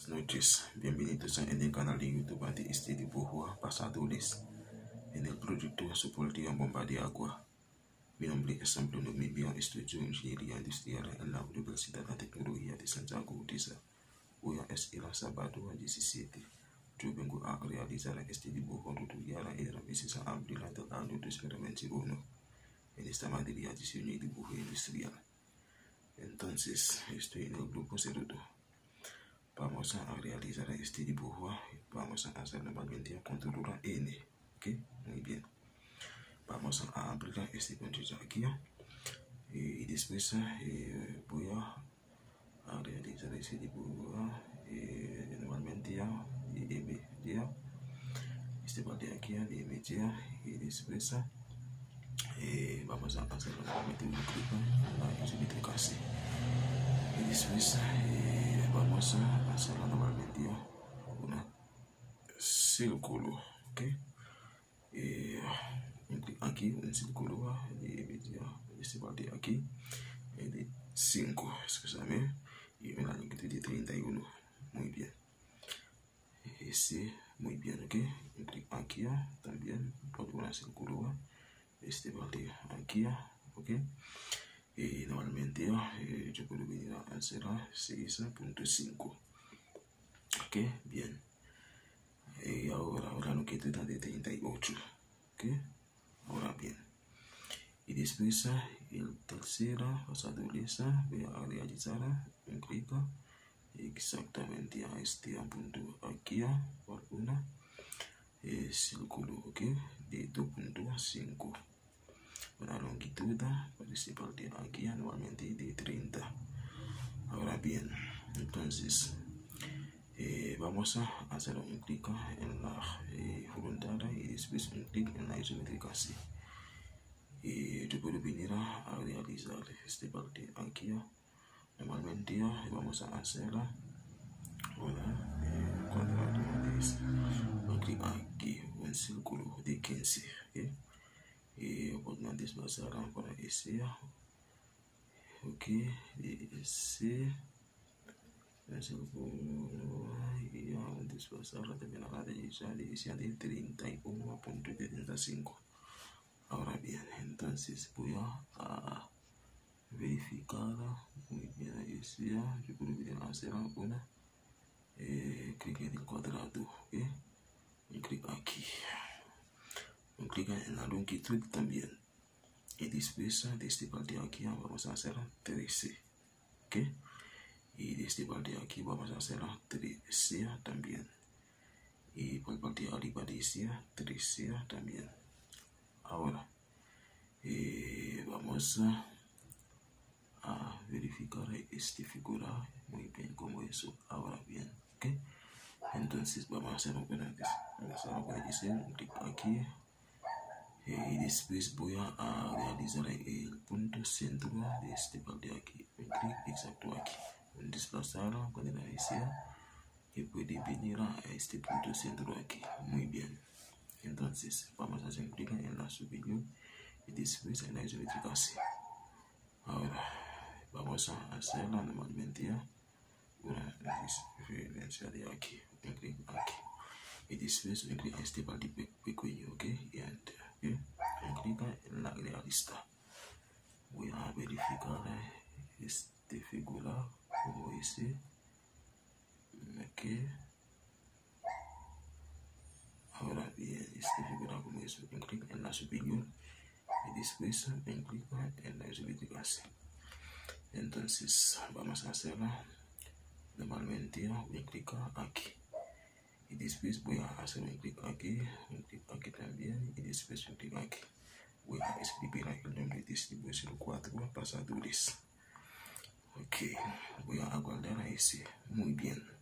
Buenas noches, bienvenidos en el canal de YouTube de este dibujo pasadores en el proyecto Soporte a Bomba de Agua. Mi nombre es Bruno Mibia, estudio Ingeniería Industrial en la Universidad de Tecnología de Santiago de Sa. Hoy es el sábado 17. Yo vengo a realizar este dibujo tutorial en la meses a abril del año 2021 en esta materia de diseño y dibujo industrial. Entonces, estoy en el grupo 02. Vamos a realizar este dibujo. Vamos a hacer normalmente a controlar N. Ok, muy bien. Vamos a abrir este control aquí. Y después voy a realizar este dibujo. Normalmente de media. Este parte aquí de media. Y después vamos a hacer normalmente un clic en la isométrica C. Y después vamos a hacer normalmente un círculo, ok. Aquí un círculo de este parte aquí de 5, escúchame, y una longitud de 31, muy bien. Muy bien, ok. Aquí también por un círculo este parte aquí, ok. Y normalmente yo puedo venir a hacer 6.5. Ok, bien. Y ahora lo que te da de 38. Ok, ahora bien. Y después el tercero pasadores voy a realizar un clic exactamente a este punto aquí por una círculo, ok, de 2.5. Una longitud para este parte aquí anualmente de 30. Ahora bien, entonces vamos a hacer un clic en la frontal y después un clic en la isométrica C. Y yo puedo venir a realizar este parte aquí. Normalmente vamos a hacer una cuadrado de un clic aquí, un círculo de 15. ¿Okay? Y podemos desplazar para ese, ok, ese círculo y desplazar también a la derecha de 31.75. Ahora bien, entonces voy a verificar muy bien ese, yo puedo hacer una clic en el cuadrado, ok, un clic aquí. Un clic en la longitud también. Y después de este parte aquí vamos a hacer 13. ¿Ok? Y de este parte aquí vamos a hacer 13 también. Y por parte arriba de ese 13 también. Ahora vamos a verificar esta figura muy bien como eso. Ahora bien, ¿ok? Entonces vamos a hacer un clic aquí. Y después voy a realizar el punto centro de este parte aquí. Un clic exacto aquí. Un desplazar con la desea que puede venir a este punto centro aquí. Muy bien. Entonces vamos a hacer un clic en la superior y después en la isométrica C. Ahora vamos a hacerla normalmente una referencia de aquí. Un clic aquí. Y después un clic en este parte pequeño, ok. Y enter. Okay. Clic en la realista. Voy a verificar este figura como ese. Ok. Ahora bien, este figura como eso. Un clic en la superior y después un clic en la isométrica C. Entonces vamos a hacerla normalmente. Voy a clicar aquí. Y después voy a hacer un clic aquí también, y después un clic aquí. Voy a escribir el nombre de distribución 4 pasadores. Ok, voy a aguardar a ese. Muy bien.